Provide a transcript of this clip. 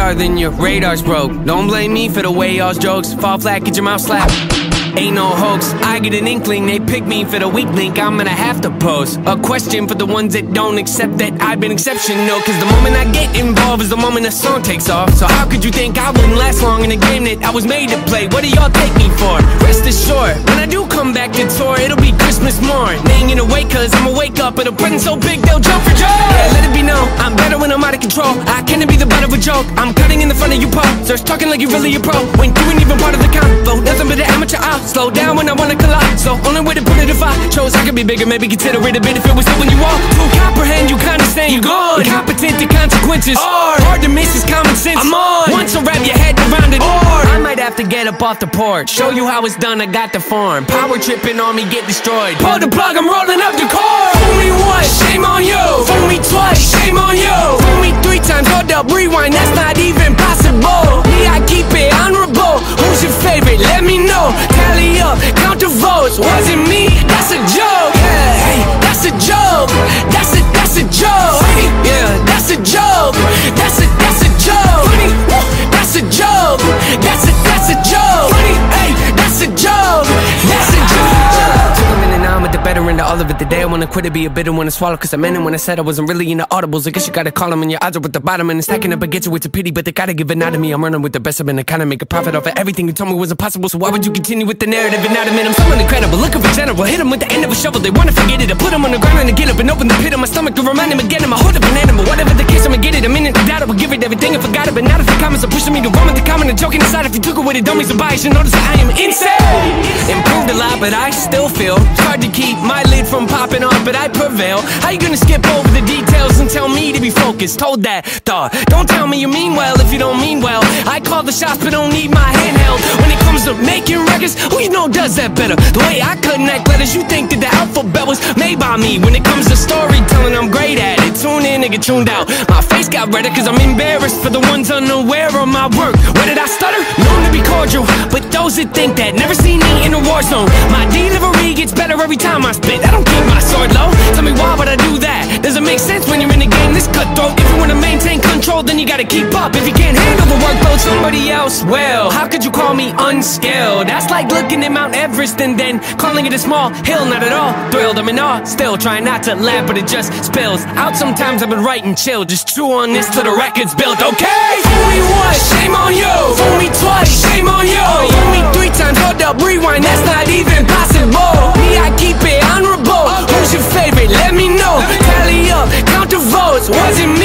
radar, then your radar's broke. Don't blame me for the way y'all's jokes fall flat, get your mouth slapped. Ain't no hoax, I get an inkling, they pick me for the weak link. I'm gonna have to pose a question for the ones that don't accept that I've been exceptional. Cause the moment I get involved is the moment the song takes off. So how could you think I wouldn't last long in a game that I was made to play? What do y'all take me for? Rest assured, when I do come back to tour, it'll be Christmas morn. They ain't gonna wait cause I'ma wake up at a present so big they'll jump for joy. Yeah, let it be known, I'm better when I'm out of control. I can't be the butt of a joke, I'm cutting in the front of you po. Starts talking like you really a pro, when you ain't even part of the convo. Nothing but an amateur out. Slow down when I wanna collide. So only way to put it if I chose I could be bigger, maybe consider it a bit if it was when you walk. To comprehend, you kinda saying you gone. Incompetent to consequences. Hard to miss is common sense. I'm on. Once I wrap your head around it, I might have to get up off the porch. Show you how it's done, I got the form. Power tripping on me, get destroyed. Pull the plug, I'm rolling up the cord. Fool me once, shame on you. Fool me twice, shame on you. Fool me 3 times, hold up, rewind, that's not even possible. Me, I keep it honorable. Who's your favorite? Let me know. Tally up, count the votes. Wasn't me, that's a joke. Yeah, hey, that's a joke. That's a joke. Yeah, that's a joke. That's a joke. That's a joke. That's a joke. Hey, that's a joke. That's a joke. Took a minute, now I'm at the better end of all of it. The day I wanna quit it, be a bitter one to swallow. Cause I meant it when I said I wasn't really into audibles. I guess you gotta call them when your odds are at the bottom. And it's stacking up against you, it's a pity, but they gotta give it out of me. I'm running with the best, I've been to kinda make a profit off of everything you told me was impossible. So why would you continue with the narrative and not admit I'm someone incredible, looking for general. Hit them with the end of a shovel, they wanna forget it. I put them on the ground and I get up and open the pit of my stomach to remind them again. I'm a hold up an animal, whatever the case, I'ma get it. A minute to doubt, I would give it everything and forgot it. But now that the comments are pushing me to run with the comment and joking aside, if you took it with it, don't be surprised. You notice that I am insane. Improved a lot, but I still feel it's hard to keep my lid from popping off, but I prevail. How you gonna skip over the details and tell me to be focused? Hold that thought. Don't tell me you mean well if you don't mean well. I call the shots, but don't need my handheld. When it comes to making records, who you know does that better? The way I connect letters, you think that the alphabet was made by me. When it comes to storytelling, I'm great at it. Tune in and get tuned out. My face got redder cause I'm embarrassed for the ones unaware of my work. Where did I stutter? Known to be cordial, but those that think that never seen me in a war zone. My delivery gets better every time I spit. I don't keep my sword low. Tell me why would I do that? Does it make sense when you're in a game this cutthroat? If you wanna maintain control, then you gotta keep up. If you can't handle the workload, somebody else will. How could you call me unskilled? That's like looking at Mount Everest and then calling it a small hill. Not at all thrilled, I'm in awe. Still trying not to laugh, but it just spills out. Sometimes I've been writing chill. Just chew on this till the record's built, okay? Fool me once, shame on you. Fool me twice, shame on you. Fool me 3 times, hold up, rewind, that's not even possible. Me, I keep it honorable. Who's your favorite? Let me know. Tally up, count the votes. Wasn't me.